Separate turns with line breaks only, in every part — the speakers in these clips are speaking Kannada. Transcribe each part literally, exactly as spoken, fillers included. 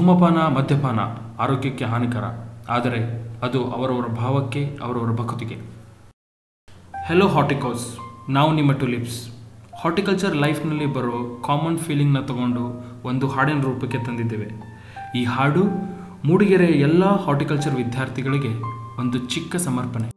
ಧೂಮಪಾನ ಮದ್ಯಪಾನ ಆರೋಗ್ಯಕ್ಕೆ ಹಾನಿಕರ, ಆದರೆ ಅದು ಅವರವರ ಭಾವಕ್ಕೆ, ಅವರವರ ಭಕ್ತಿಗೆ. ಹೆಲೋ ಹಾರ್ಟಿಕಲ್ಸ್, ನಾವು ನಿಮ್ಮ ಟುಲಿಪ್ಸ್. ಹಾರ್ಟಿಕಲ್ಚರ್ ಲೈಫ್ನಲ್ಲಿ ಬರೋ ಕಾಮನ್ ಫೀಲಿಂಗ್ನ ತಗೊಂಡು ಒಂದು ಹಾಡಿನ ರೂಪಕ್ಕೆ ತಂದಿದ್ದೇವೆ. ಈ ಹಾಡು ಮೂಡಿಗೆರೆಯ ಎಲ್ಲ ಹಾರ್ಟಿಕಲ್ಚರ್ ವಿದ್ಯಾರ್ಥಿಗಳಿಗೆ ಒಂದು ಚಿಕ್ಕ ಸಮರ್ಪಣೆ.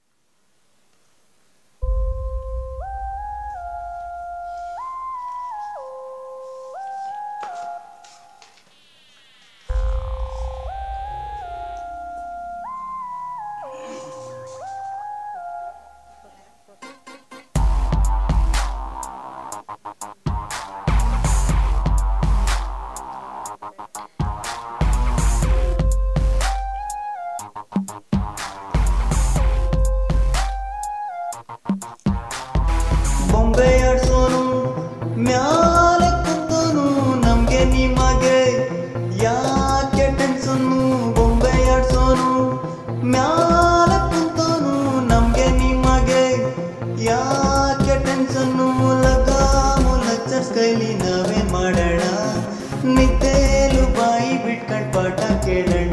ಬೊಂಬೆ ಆಡ್ಸೋನು ಮ್ಯಾಲೆ ಕುಂತೋನು ನಮ್ಗೆ ನಿಮಗೆ ಯಾಕೆ ಟೆನ್ಷನ್ನು. ಬೊಂಬೆ ಆಡ್ಸೋನು ಮ್ಯಾಲೆ ಕುಂತೋನು ನಮ್ಗೆ ನಿಮಗೆ ಯಾಕೆ ಟೆನ್ಷನ್ನು. ಲಗ ಮುಲಚ್ಚರ್ಸ್ ಕೈಲಿ ನಾವೇನ್ ಮಾಡೋಣ, ನಿದ್ದೇಲು ಬಾಯಿ ಬಿಟ್ಕೊಂಡ್ ಪಾಠ ಕೇಳೋಣ.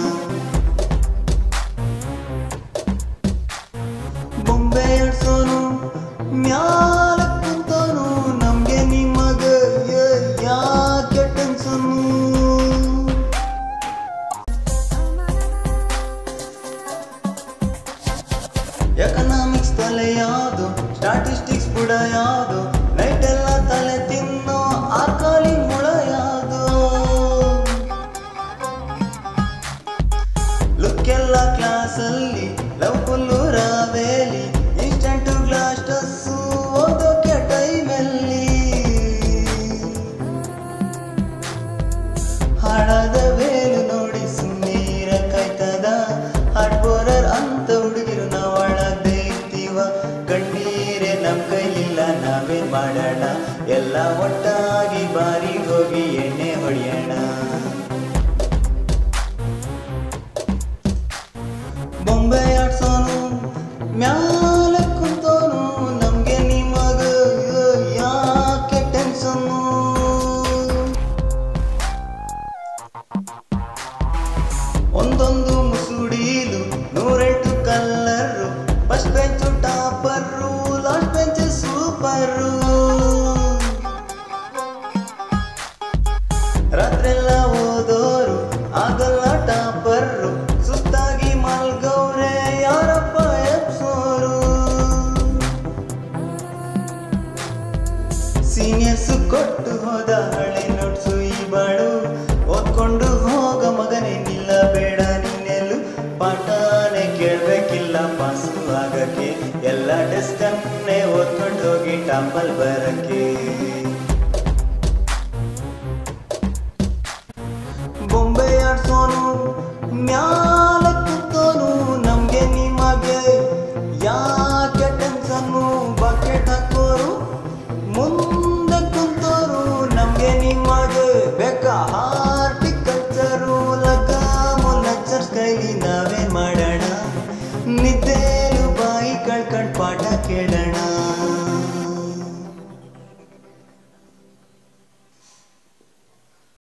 ಬೊಂಬೆ ಆಡ್ಸೋನು ಮ್ಯಾಲ ಕುಂತೋನು ನಮ್ಗೆ ನಿಮಗ ಯಾಕೆ ಟೆನ್ಷನ್ನು. ಎಕನಾಮಿಕ್ಸ್ ತಲೆ ಯಾವುದು, ಸ್ಟಾಟಿಸ್ಟಿಕ್ಸ್ ಬುಡ ಯಾವುದು, ನೈಟ್ ಎಲ್ಲ ತಲೆ ತಿನ್ನೋ ಆರ್ಕಾಲಿ ಮುಳ ಯಾವುದು. ಲುಕ್ಕೆಲ್ಲ ಕ್ಲಾಸಲ್ಲಿ ಲವ್ ಫುಲ್ಲು ರಾವೇಲಿ, ಇನ್ಸ್ಟಂಟು ಗ್ಲಾಸ್ ಟಸ್ಸು ಓದೋಕೆ ಟೈಮಲ್ಲಿ. ಹಾಡಾದ ವೇಲು ನೋಡಿ ಸುಮ್ಮೀರ ಕಾಯ್ತದ, ಹಾಟ್ ಬೋರರ್ ಅಂತ ಹುಡುಗಿರು ನಾವು ಹಾಳಾಗದೆ ಇರ್ತೀವ. ಕಣ್ಣೀರೇ ನಮ್ ಕೈಲಿಲ್ಲ ನಾವೇನ್ ಮಾಡೋಣ, ಎಲ್ಲ ಒಟ್ಟಾಗಿ ಬಾರಿ ಹೋಗಿ ಎಣ್ಣೆ ಹೊಡೆಯೋಣ. ಬೊಂಬೆ ಆಡ್ಸೋನು ಮ್ಯಾಲ ಕುಂತೋನು ನಮ್ಗೆ ನಿಮಗ ಯಾಕೆ ಟೆನ್ಷನ್ನು. ಒಂದೊಂದು ಮುಸುಡೀಲು ನೂರೆಂಟು ಕಲ್ಲರು, first bench topper, last bench super. ರಾತ್ರೆಲ್ಲ ಓದೋರು ಆಗಲ್ಲ ಟಾಪರು, ಸುಸ್ತಾಗಿ ಮಲ್ಗವ್ರೆ ಯಾರಪ್ಪ ಎಪ್ಸೋರು. ಸೀನಿಯರ್ಸು ಕೊಟ್ಟು ಹೋದ ಹಳೆ ನೋಟ್ಸು ಈ ಬಾಡು, ಓದ್ಕೊಂಡು ಹೋಗ ಮಗನೇ ನಿಲ್ಲಬೇಡ ನೀನೆಲ್ಲು. ಪಾಠಾನೆ ಕೇಳ್ಬೇಕಿಲ್ಲ ಪಾಸು ಆಗಕ್ಕೆ, ಎಲ್ಲ ಡೆಸ್ಕನ್ನೇ ಓದ್ಕೊಂಡು ಹೋಗಿ ಟಾಪಲ್ ಬರಕ್ಕೆ. ಬೊಂಬೆ ಆಡ್ಸೋನು ಮ್ಯಾಲ ಕುಂತೋನು ನಮ್ಗೆ ನಿಮಗೆ ಯಾಕೆ ಟೆನ್ಷನ್ನು. ಬಕೆಟ್ ಹಾಕೋರು ಮುಂದೆ ಕುಂತೋರು ನಮ್ಗೆ ನಿಮಗೆ ಬೇಕಾ ಹಾರ್ಟಿಕಲ್ಚರು. ಲಗ ಮುಲಚ್ಚರ್ಸ್ ಕೈಲಿ ನಾವೇನ್ ಮಾಡೋಣ, ನಿದ್ದೇಲು ಬಾಯಿ ಕಳ್ಕೊಂಡ್ ಪಾಠ ಕೇಳೋಣ.